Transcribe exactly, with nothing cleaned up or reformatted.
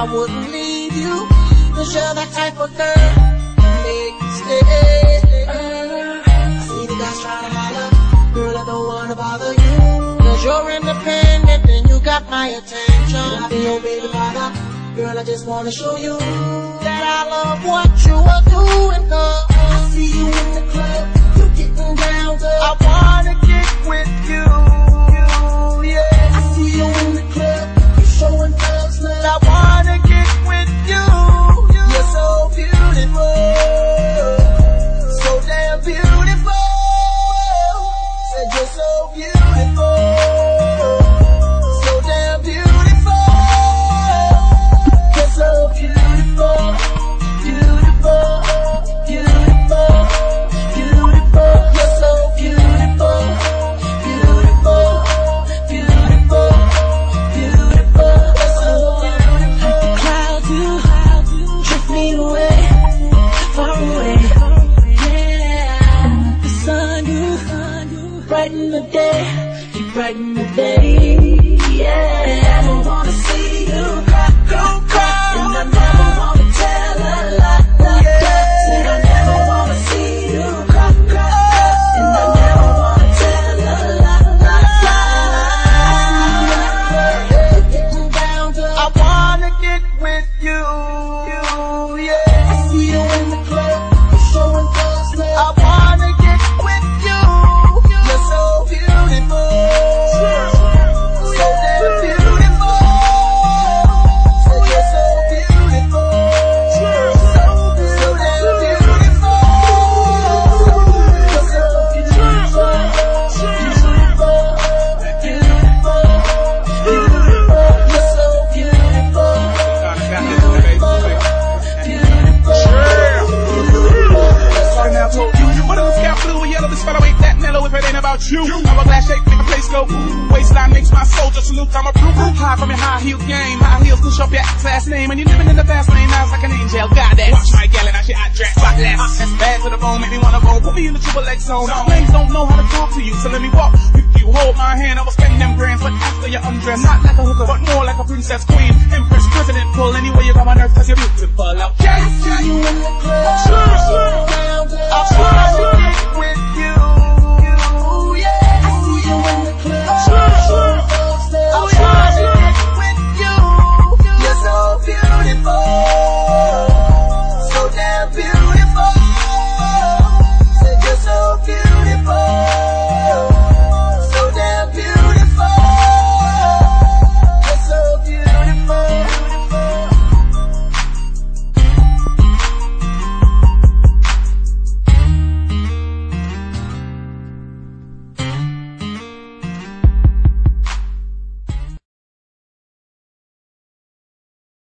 wouldn't leave you, cause you're that type of girl make me stay. uh, I see the guys trying to holler, girl I don't wanna bother you, cause you're independent and you got my attention. I'll be your baby father, girl I just wanna show you that I love what you are doing, cause I see you in the club, you getting down to I wanna get with you, yeah. I see you in the club, you showing thugs love, I wanna get with you. You're so beautiful, so damn beautiful. Said you're so beautiful, so damn beautiful. You're so beautiful, beautiful, beautiful, beautiful. You're so beautiful, beautiful, beautiful, beautiful. You're so beautiful. Like the clouds, you drift me away, far away. Yeah, the sun, you brighten the day, you brighten the day. Yeah, I don't wanna see you cry, cry, cry, and I never wanna tell a lie, lie, lie. Said I never wanna see you cry, cry, cry, and I never wanna tell a lie, lie, lie. I see you getting down to I wanna get with you, yeah. I see you in the club, you showing thugs love, I wanna get with you. You're so beautiful, so damn beautiful. Said you're so beautiful, so, so damn beautiful. You're so beautiful, beautiful, beautiful, beautiful. You're so beautiful, beautiful, beautiful. Sorry now, told you. What if the scout blue or yellow? This fellow ain't that mellow if it ain't about you. Hourglass shape, make a place go. Waistline makes my soldier salute. I'm a proof. High from your high heel game. High heels push up your ass name. And you're living in the fast lane, eyes like an angel. God, that watch my gal and I shit I dress. Spotless. That's bad to the bone, make me wanna roll. Put me in the triple X zone. Lanes don't know how to talk to you, so let me walk with you. Hold my hand, I will spend them grands, but after you undress, not like a hooker, but more like a princess, queen, empress, president. Pull anywhere you got my nerves, cause you're beautiful. Okay? I see you in the club,